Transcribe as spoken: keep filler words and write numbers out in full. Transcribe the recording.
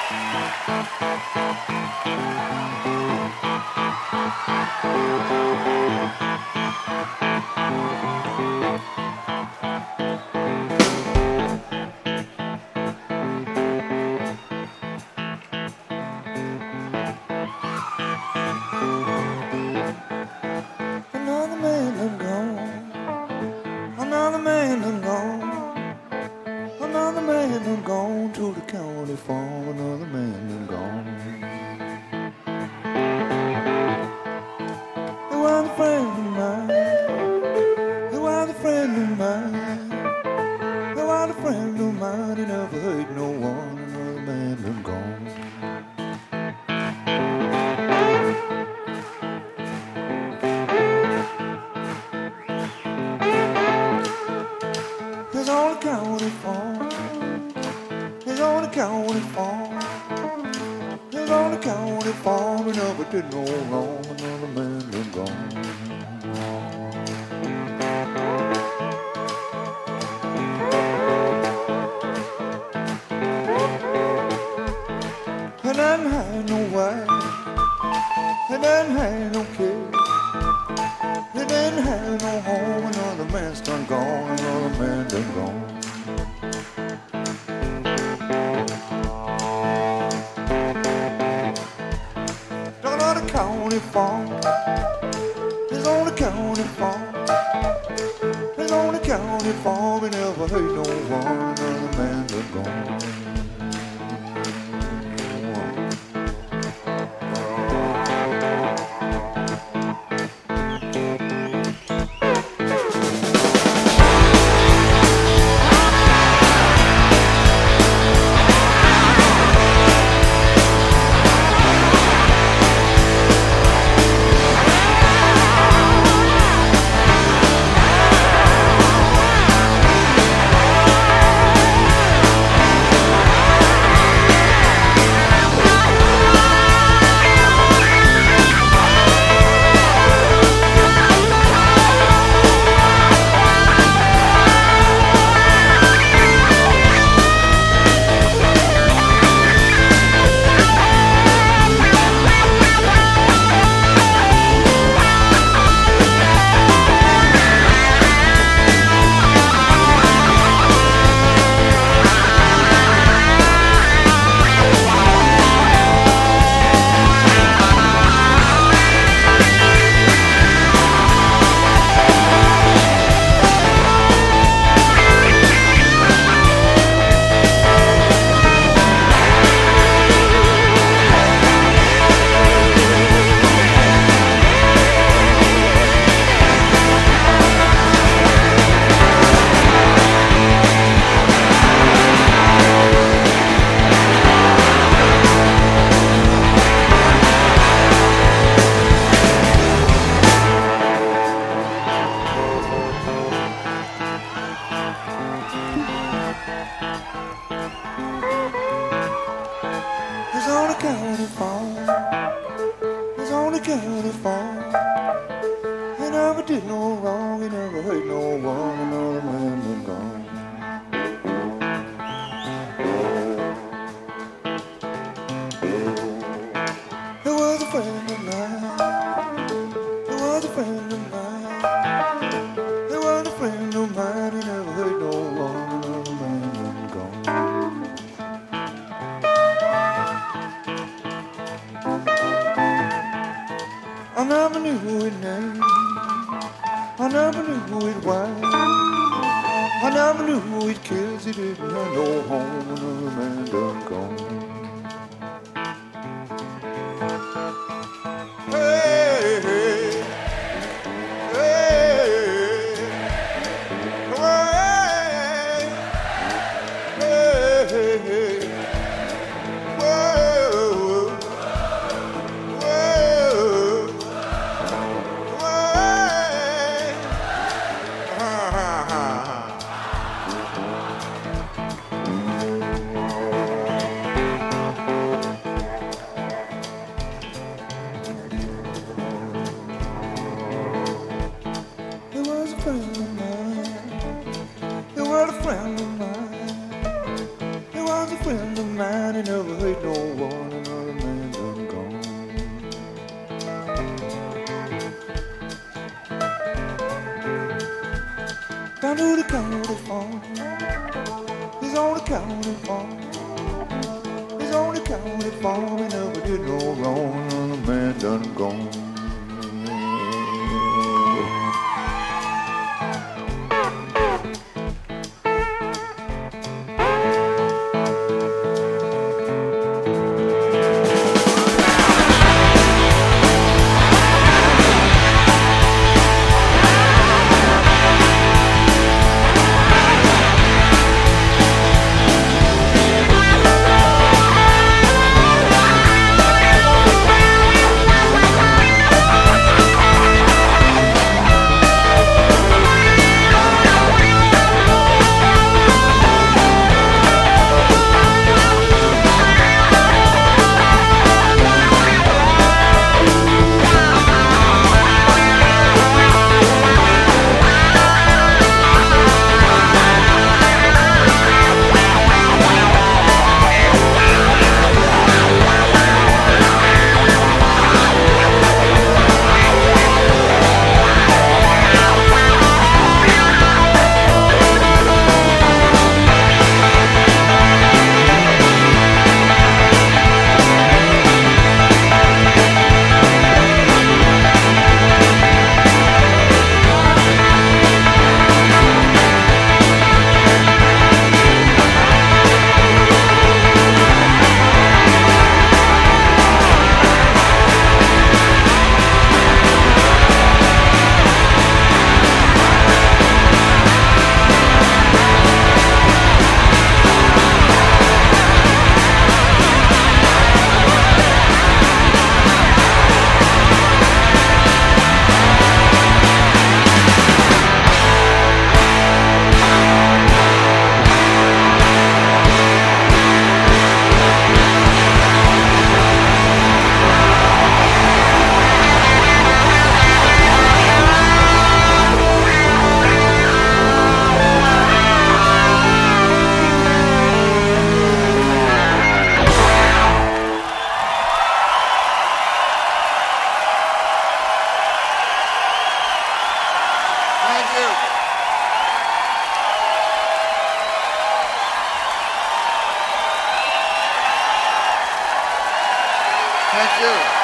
Another man done gone. Another man done gone. Another man done gone to the county farm. Another man done gone. He was a friend of mine. He was a friend of mine. He was a friend of mine. He never hurt no one. Another man done gone. He's on the county farm. He's on the county farm. He's on the county farm. He never did no wrong. Another man done gone. He didn't have no wife. He didn't have no kids. He didn't have no home. Another man's done gone. Another man done gone. Down on the county farm. He's on the county farm. He's on the county farm. He never hurt no one. Another man done gone. He's on the county farm. He's on the county farm. He never did no wrong. He never hurt no one. Another man done gone. He was a friend of mine. He was a friend of mine. He was a friend of mine. He never hurt no one. Another man done gone. I never knew his name. I never knew his wife. I never knew his kids. He didn't have no home. Another man done gone. Hey, hey, hey, hey, hey, hey. Whoa, whoa, whoa. friend of mine, he never hurt no one, another man done gone. Down to the county farm, he's on the county farm. He's on the county farm, he never did no wrong, another man done gone. Thank you. Thank you.